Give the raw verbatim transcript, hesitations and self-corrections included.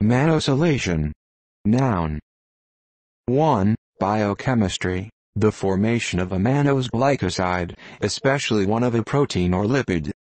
Mannosylation. Noun. one. Biochemistry. The formation of a mannose glycoside, especially one of a protein or lipid,